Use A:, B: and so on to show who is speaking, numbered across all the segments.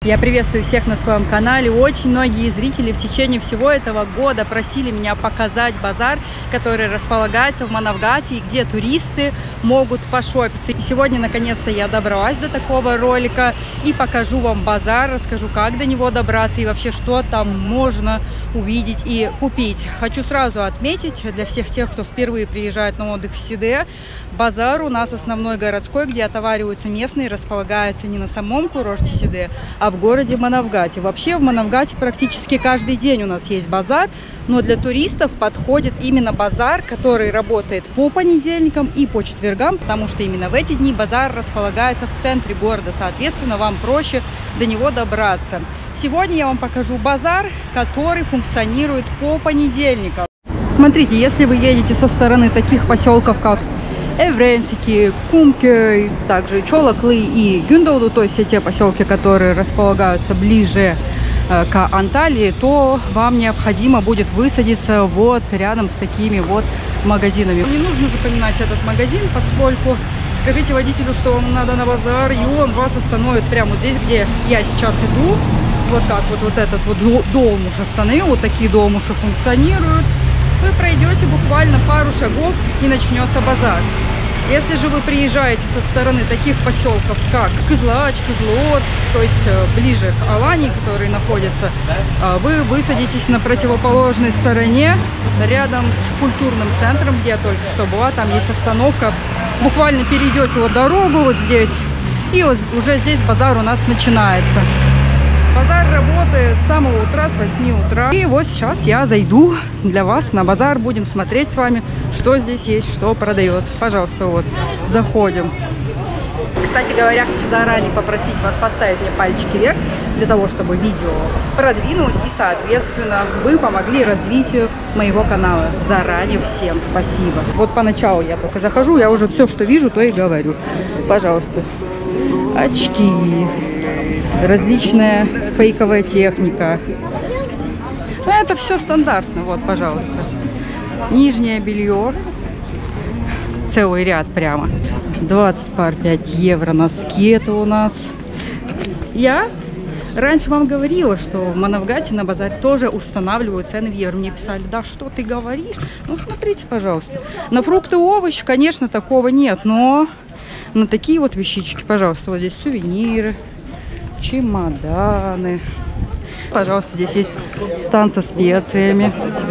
A: Я приветствую всех на своем канале. Очень многие зрители в течение всего этого года просили меня показать базар, который располагается в Манавгате, где туристы могут пошопиться. И сегодня наконец-то я добралась до такого ролика и покажу вам базар, расскажу, как до него добраться и вообще, что там можно увидеть и купить. Хочу сразу отметить для всех тех, кто впервые приезжает на отдых в Сиде, базар у нас основной городской, где отовариваются местные, располагается не на самом курорте Сиде, а в городе Манавгате. Вообще в Манавгате практически каждый день у нас есть базар, но для туристов подходит именно базар, который работает по понедельникам и по четвергам, потому что именно в эти дни базар располагается в центре города, соответственно, вам проще до него добраться. Сегодня я вам покажу базар, который функционирует по понедельникам. Смотрите, если вы едете со стороны таких поселков, как Эвренсики, Кумки, также Чолоклы и Гюндоуду, то есть все те поселки, которые располагаются ближе к Анталии, то вам необходимо будет высадиться вот рядом с такими вот магазинами. Не нужно запоминать этот магазин, поскольку скажите водителю, что вам надо на базар, и он вас остановит прямо вот здесь, где я сейчас иду. Вот так вот этот вот долмуш остановил, вот такие долмуши функционируют. Вы пройдете буквально пару шагов и начнется базар. Если же вы приезжаете со стороны таких поселков, как Кызлач, Кызлот, то есть ближе к Алании, которые находятся, вы высадитесь на противоположной стороне, рядом с культурным центром, где я только что была. Там есть остановка. Буквально перейдете вот дорогу вот здесь, и вот уже здесь базар у нас начинается. Базар работает с самого утра, с 8 утра. И вот сейчас я зайду для вас на базар. Будем смотреть с вами, что здесь есть, что продается. Пожалуйста, вот, заходим. Кстати говоря, хочу заранее попросить вас поставить мне пальчики вверх, для того, чтобы видео продвинулось и, соответственно, вы помогли развитию моего канала. Заранее всем спасибо. Вот поначалу я только захожу, я уже все, что вижу, то и говорю. Пожалуйста. Очки. Различная фейковая техника. Но это все стандартно. Вот, пожалуйста. Нижнее белье. Целый ряд прямо. 20 пар 5 евро носки это у нас. Я раньше вам говорила, что в Манавгате на базаре тоже устанавливают цены в евро. Мне писали, да что ты говоришь? Ну, смотрите, пожалуйста. На фрукты и овощи, конечно, такого нет. Но на такие вот вещички, пожалуйста, вот здесь сувениры. Чемоданы. Пожалуйста, здесь есть стан со специями.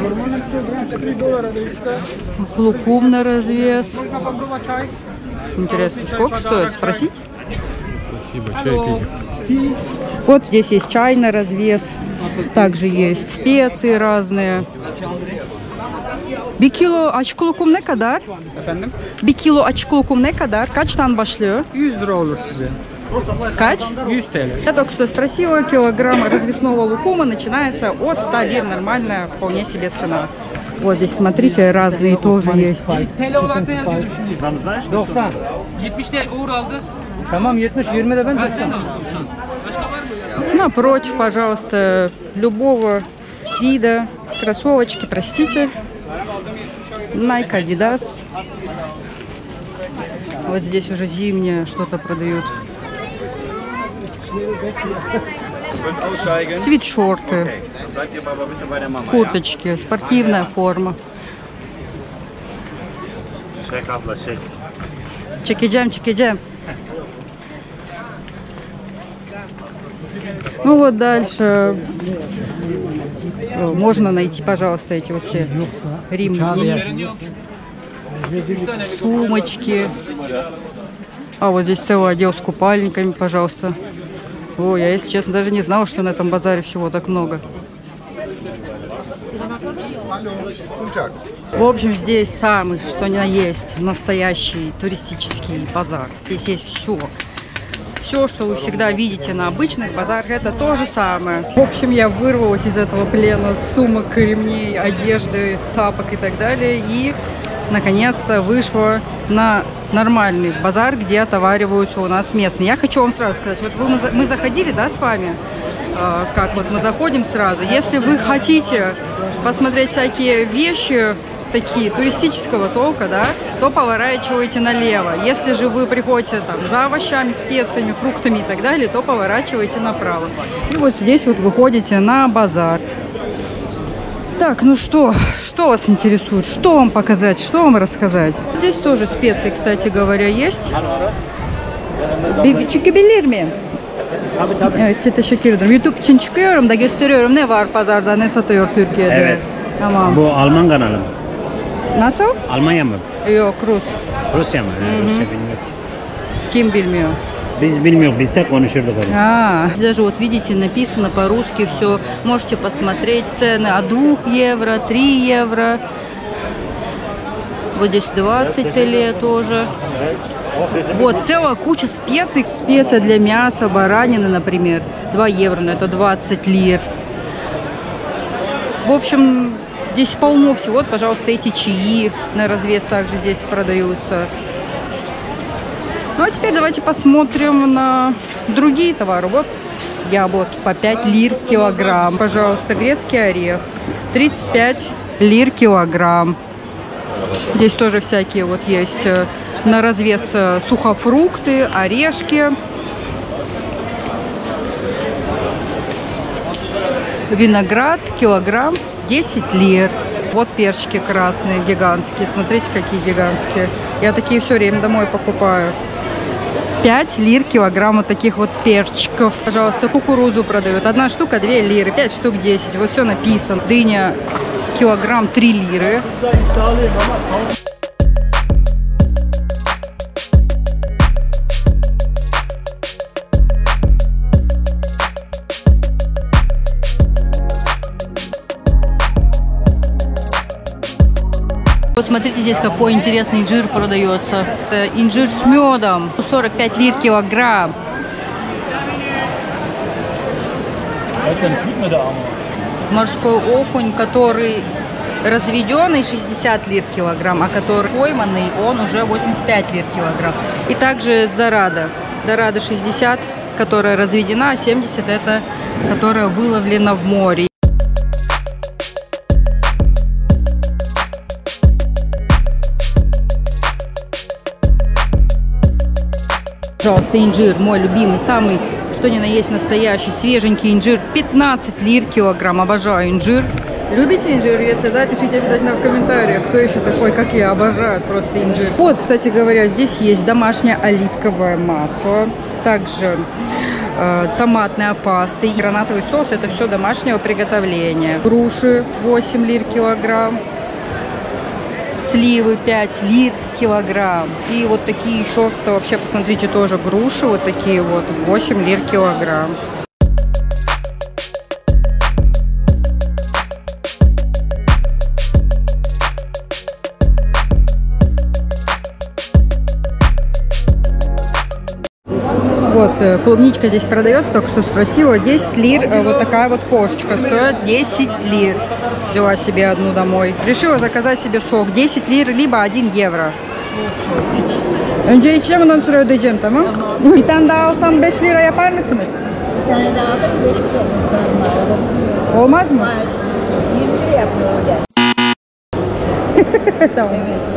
A: Лукум на развес. Интересно, сколько стоит? Спросить?
B: Спасибо, чай.
A: Вот здесь есть чай на развес. Также есть специи разные. Bir kilo açık lokum ne kadar?
C: Efendim?
A: 1 kilo açık lokum ne kadar? Kaçtan başlıyor?
C: 100 lira olur size.
A: Kaç?
C: 100 TL.
A: Я только что спросила, килограмм развесного лукума начинается от 100 лир. Нормальная, вполне себе цена. Вот здесь, смотрите, разные тоже есть.
C: 100 olarak da yazıyor düşündüm. 90. 70 de Uğur aldı. Tamam 70, 20 de ben 90.
A: Напротив, пожалуйста, любого вида кроссовочки, простите. Nike, Adidas. Вот здесь уже зимнее что-то продают. Свитшорты, курточки, спортивная форма. Чекиджем, чекиджем. Ну вот дальше можно найти, пожалуйста, эти вот все ремни, сумочки. А вот здесь целый отдел с купальниками, пожалуйста. Ой, я, если честно, даже не знала, что на этом базаре всего так много. В общем, здесь самый, что ни на есть, настоящий туристический базар. Здесь есть все. Все, что вы всегда видите на обычных базарах, это то же самое. В общем, я вырвалась из этого плена сумок, ремней, одежды, тапок и так далее. И, наконец-то, вышла на нормальный базар, где отовариваются у нас местные. Я хочу вам сразу сказать, вот мы заходили, да, с вами, как вот мы заходим сразу. Если вы хотите посмотреть всякие вещи такие туристического толка, да, то поворачиваете налево. Если же вы приходите там за овощами, специями, фруктами и так далее, то поворачиваете направо. И вот здесь вот выходите на базар. Так, ну что вас интересует? Что вам показать? Что вам рассказать? Здесь тоже специи, kстати говоря, есть. Çıkabilir miyim? Evet, teşekkür ederim. YouTube için çıkıyorum da gösteriyorum ne var pazarda, ne satıyor Türkiye'de.
D: Evet.
A: Tamam.
D: Bu Alman kanalı mı?
A: Nasıl?
D: Almanya mı?
A: Yok, Rus.
D: Rusya mı? Rusya bilmiyorum.
A: Kim bilmiyor?
D: Biz bilmiyoruz, bilsek konuşurduk onu.
A: Даже вот видите, написано по-русски все. Можете посмотреть цены от 2 евро, 3 евро. Вот здесь 20 лет тоже. Вот, целая куча специй. Специя для мяса, баранины, например, 2 евро, но это 20 лир. В общем, здесь полно всего. Вот, пожалуйста, эти чаи на развес также здесь продаются. Ну, а теперь давайте посмотрим на другие товары. Вот яблоки по 5 лир килограмм. Пожалуйста, грецкий орех 35 лир килограмм. Здесь тоже всякие вот есть на развес сухофрукты, орешки. Виноград килограмм 10 лир. Вот перчики красные, гигантские. Смотрите, какие гигантские. Я такие все время домой покупаю. 5 лир килограмм вот таких вот перчиков. Пожалуйста, кукурузу продают. 1 штука 2 лиры, 5 штук 10. Вот все написано. Дыня килограмм 3 лиры. Вот смотрите, здесь какой интересный инжир продается. Это инжир с медом. 45 лир килограмм. Морской окунь, который разведенный, 60 лир килограмм, а который пойманный, он уже 85 лир килограмм. И также с дорадо. Дорадо 60, которая разведена, а 70 это которая выловлена в море. Пожалуйста, инжир, мой любимый, самый, что ни на есть настоящий, свеженький инжир, 15 лир килограмм. Обожаю инжир. Любите инжир? Если да, пишите обязательно в комментариях, кто еще такой, как я, обожаю просто инжир. Вот, кстати говоря, здесь есть домашнее оливковое масло, также томатная паста и гранатовый соус. Это все домашнего приготовления. Груши 8 лир килограмм. Сливы 5 лир килограмм. И вот такие еще, то вообще посмотрите, тоже груши, вот такие вот, 8 лир килограмм. Вот, клубничка здесь продается, только что спросила, 10 лир, вот такая вот кошечка стоит 10 лир. Взяла себе одну домой. Решила заказать себе сок, 10 лир, либо 1 евro. Önce içeceğim, ondan sonra ödeyeceğim, tamam? Bir tane daha alsam 5 lira yapar mısınız?
E: Bir tane daha aldım, 5 lira aldım.
A: Olmaz mı?
E: 20 lira yapıyor öyle.
A: Tamam.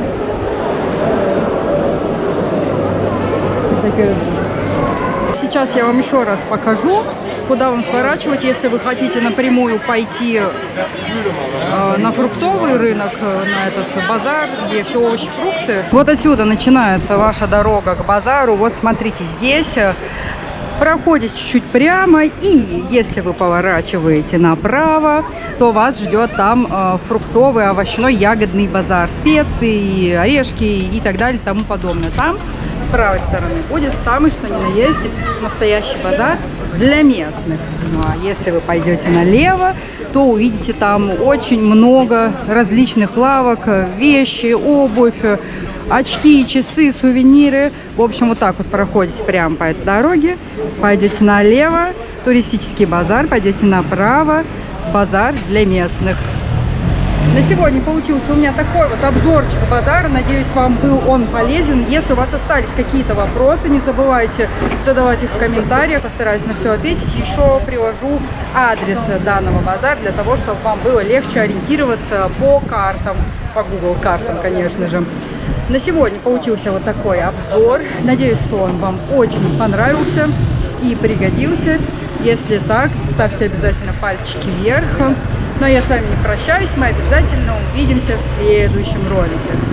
A: Teşekkür ederim. Сейчас я вам еще раз покажу, куда вам сворачивать, если вы хотите напрямую пойти на фруктовый рынок, на этот базар, где все овощи, фрукты. Вот отсюда начинается ваша дорога к базару. Вот смотрите, здесь проходите чуть-чуть прямо, и если вы поворачиваете направо, то вас ждет там фруктовый, овощной, ягодный базар, специи, орешки и так далее, и тому подобное. Там с правой стороны будет самый что ни на есть настоящий базар для местных. Ну, а если вы пойдете налево, то увидите там очень много различных лавок, вещи, обувь, очки, часы, сувениры. В общем, вот так вот проходите прямо по этой дороге, пойдете налево, туристический базар, пойдете направо, базар для местных. На сегодня получился у меня такой вот обзорчик базара. Надеюсь, вам был он полезен. Если у вас остались какие-то вопросы, не забывайте задавать их в комментариях. Постараюсь на все ответить. Еще привожу адрес данного базара для того, чтобы вам было легче ориентироваться по картам, по Google картам, конечно же. На сегодня получился вот такой обзор. Надеюсь, что он вам очень понравился и пригодился. Если так, ставьте обязательно пальчики вверх. Но я с вами не прощаюсь, мы обязательно увидимся в следующем ролике.